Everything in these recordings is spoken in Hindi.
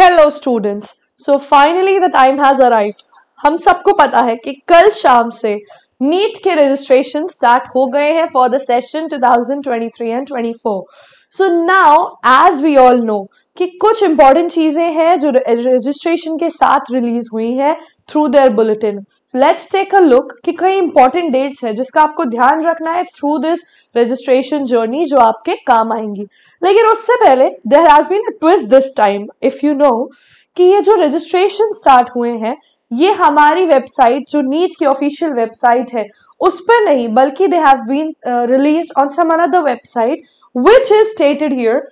Hello students, so finally the time has arrived. हम सबको पता है कि कल शाम से नीट के रजिस्ट्रेशन स्टार्ट हो गए हैं for the session 2023 and 24। So now as we all know कि कुछ इंपॉर्टेंट चीजें हैं जो रजिस्ट्रेशन के साथ रिलीज हुई हैं through their bulletin. Let's take a look कि कई इंपॉर्टेंट डेट्स है जिसका आपको ध्यान रखना है थ्रू दिस रजिस्ट्रेशन जर्नी जो आपके काम आएंगी। लेकिन उससे पहले there has been a twist this time, if you know कि ये जो रजिस्ट्रेशन स्टार्ट हुए हैं ये हमारी वेबसाइट जो नीट की ऑफिशियल वेबसाइट है उस पर नहीं, बल्कि they have been released on some another website which is stated here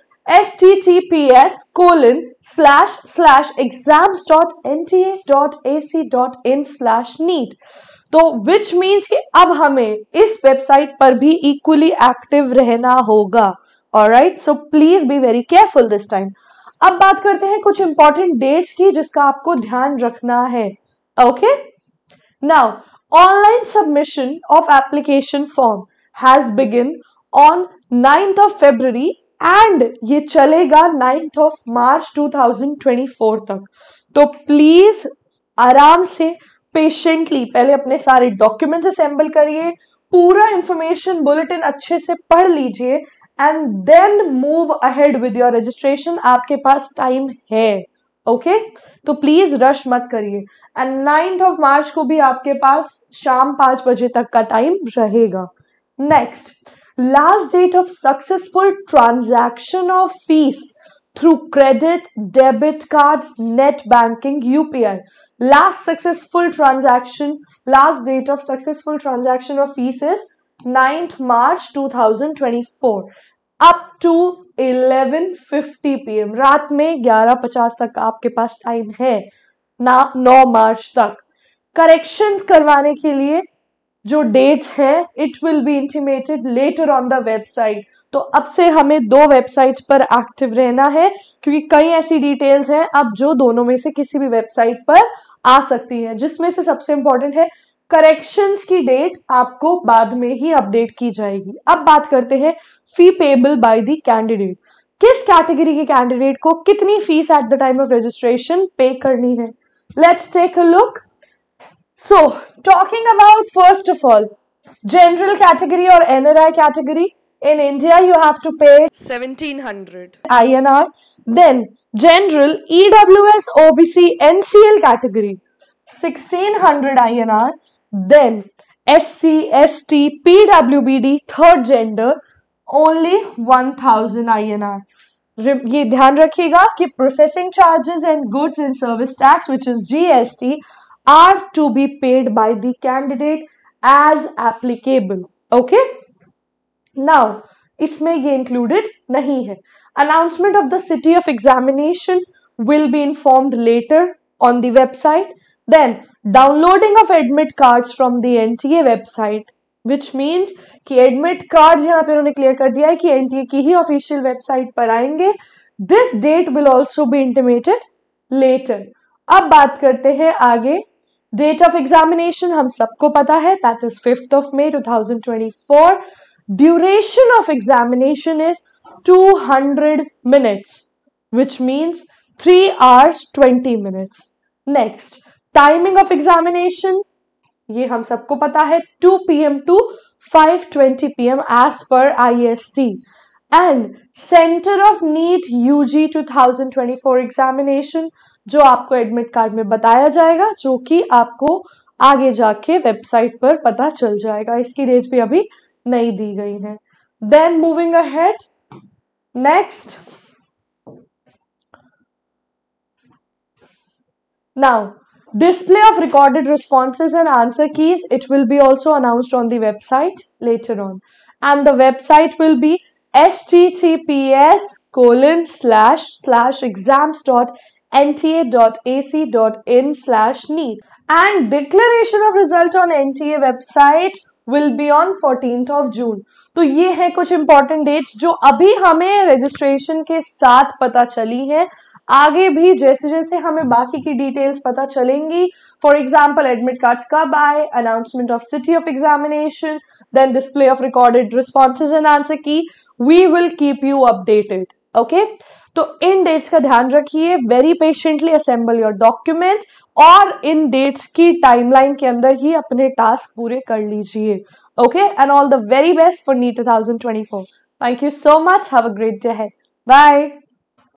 https://exams.nta.ac.in/neet। तो विच मीन्स कि अब हमें इस वेबसाइट पर भी इक्वली एक्टिव रहना होगा। Alright, so please be very careful this time. अब बात करते हैं कुछ इंपॉर्टेंट डेट्स की जिसका आपको ध्यान रखना है। Okay, now online submission of application form has begin on 9th of February and ये चलेगा 9th of March 2024 तक। तो प्लीज आराम से पेशेंटली पहले अपने सारे डॉक्यूमेंट्स असेंबल करिए, पूरा इंफॉर्मेशन बुलेटिन अच्छे से पढ़ लीजिए and then move ahead with your registration. आपके पास टाइम है, ओके तो प्लीज रश मत करिए। एंड 9th of March को भी आपके पास शाम 5 बजे तक का टाइम रहेगा। Next, last date of successful transaction of fees through credit, debit cards, net banking, UPI. Last date of successful transaction of fees is 9th March 2024 up to 11:50 PM। रात में 11:50 तक आपके पास टाइम है ना, 9 मार्च तक। करेक्शन करवाने के लिए जो डेट्स हैं it will be intimated later on the website. तो अब से हमें 2 वेबसाइट पर एक्टिव रहना है क्योंकि कई ऐसी डिटेल्स हैं अब जो दोनों में से किसी भी वेबसाइट पर आ सकती है, जिसमें से सबसे इंपॉर्टेंट है करेक्शंस की डेट आपको बाद में ही अपडेट की जाएगी। अब बात करते हैं fee payable by the candidate. किस कैटेगरी के कैंडिडेट को कितनी fees at the time of registration pay करनी है, let's take a look. So, talking about first of all, general category or NRI category, in India you have to pay 1700 INR. Then general EWS OBC NCL category 1600 INR. Then SC ST PWBD third gender only 1000 INR. ये ध्यान रखिएगा कि processing charges and goods and service tax which is GST are to be paid by the candidate as applicable. Okay? Now, इसमें ये included नहीं है। Announcement of the city of examination will be informed later on the website. Then, downloading of admit cards from the NTA website, which means कि admit cards यहाँ पे उन्होंने clear कर दिया है कि NTA की ही official website पर आएंगे। This date will also be intimated later. अब बात करते हैं आगे। डेट ऑफ एग्जामिनेशन हम सबको पता है, that is 5th of May 2024। Duration of examination is 200 minutes, which means 3 hours 20 minutes. Next, timing of examination ये हम सबको पता है 2 PM to 5:20 PM as per IST. And centre of NEET UG 2024 examination जो आपको एडमिट कार्ड में बताया जाएगा, जो कि आपको आगे जाके वेबसाइट पर पता चल जाएगा। इसकी डेट भी अभी नहीं दी गई है। Then moving ahead, next, now display of recorded responses and answer keys, it will be also announced on the website later on, and the website will be https://exams.nta.ac.in/neet, and declaration of result on NTA website will be on 14th of June. तो ये है कुछ इंपॉर्टेंट डेट्स जो अभी हमें रजिस्ट्रेशन के साथ पता चली है। आगे भी जैसे जैसे हमें बाकी की डिटेल्स पता चलेंगी, फॉर एग्जाम्पल एडमिट कार्ड्स कब आए, announcement of city of examination, then display of recorded responses and answer key, we will keep you updated. Okay, तो इन डेट्स का ध्यान रखिए, very patiently assemble your documents और इन डेट्स की टाइमलाइन के अंदर ही अपने टास्क पूरे कर लीजिए. Okay, and all the very best for NEET 2024. Thank you so much. Have a great day ahead. Bye.